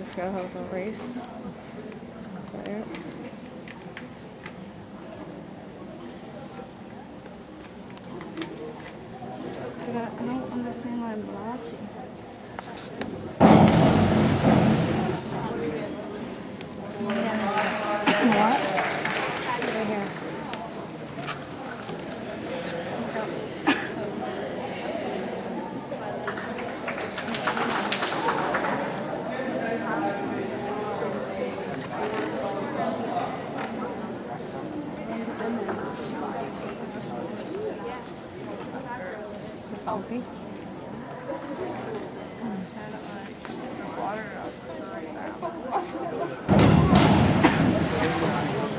Just gotta have a race. There. But I don't understand why I'm watching. What? Right here. Salty. Water up right now.